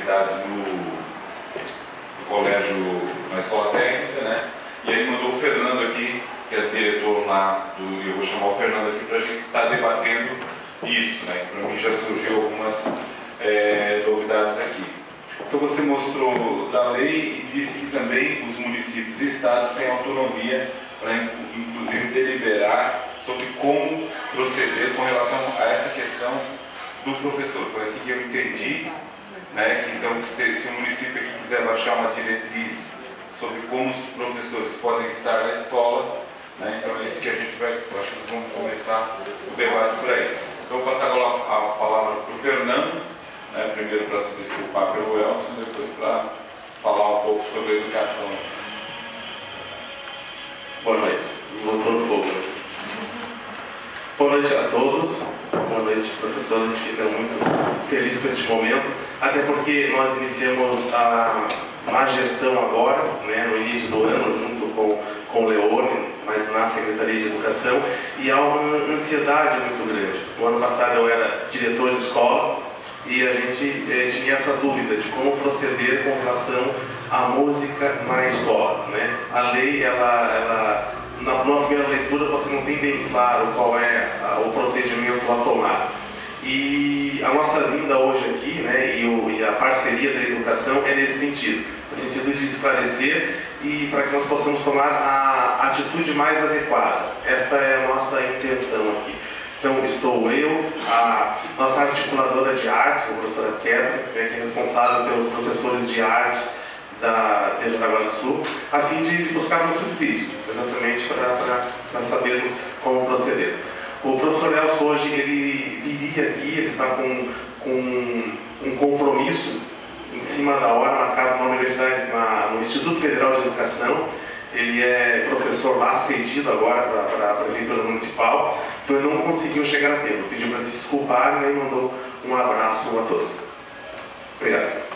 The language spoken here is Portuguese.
atividade no colégio, na escola técnica, né? E aí mandou o Fernando aqui, que é diretor lá do... Eu vou chamar o Fernando aqui para a gente estar debatendo isso, né? Para mim já surgiu algumas novidades aqui. Então você mostrou da lei e disse que também os municípios e estados têm autonomia para, inclusive, deliberar sobre como proceder com relação a essa questão do professor. Foi assim que eu entendi, né? Que então, se o município aqui quiser baixar uma diretriz sobre como os professores podem estar na escola, né? Então é isso que a gente vai, eu acho que vamos começar o debate por aí. Então vou passar agora a palavra para o Fernando, né? Primeiro para se desculpar pelo Elson, depois para falar um pouco sobre a educação. Boa noite, voltou no fogo. Boa noite a todos, boa noite professor, a gente fica muito feliz com este momento, até porque nós iniciamos a má gestão agora, né, no início do ano, junto com o Leone, mas na Secretaria de Educação, e há uma ansiedade muito grande. No ano passado eu era diretor de escola e a gente tinha essa dúvida de como proceder com relação à música na escola, né? A lei, na primeira leitura você não tem bem claro qual é o procedimento a tomar. E a nossa vinda hoje aqui, né, e a parceria da educação é nesse sentido, no sentido de esclarecer e para que nós possamos tomar a atitude mais adequada. Esta é a nossa intenção aqui. Então, estou eu, a nossa articuladora de artes, a professora Kétria, que é responsável pelos professores de artes de Jaraguá do Sul, a fim de buscarmos subsídios, exatamente para sabermos como proceder. O professor Elson hoje, ele viria aqui, ele está com um compromisso em cima da hora, marcado na universidade, no Instituto Federal de Educação. Ele é professor lá, cedido agora para a Prefeitura Municipal, então ele não conseguiu chegar a tempo. Pediu para se desculpar e mandou um abraço a todos. Obrigado.